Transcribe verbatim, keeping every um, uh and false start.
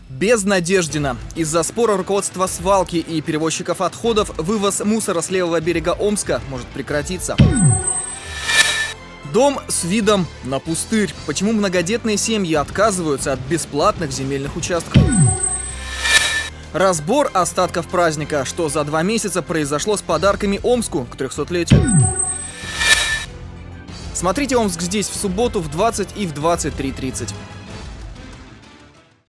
Безнадежденно. Из-за спора руководства свалки и перевозчиков отходов вывоз мусора с левого берега Омска может прекратиться. Дом с видом на пустырь. Почему многодетные семьи отказываются от бесплатных земельных участков? Разбор остатков праздника. Что за два месяца произошло с подарками Омску к трехсотлетию? Смотрите «Омск здесь» в субботу в двадцать и в двадцать три тридцать.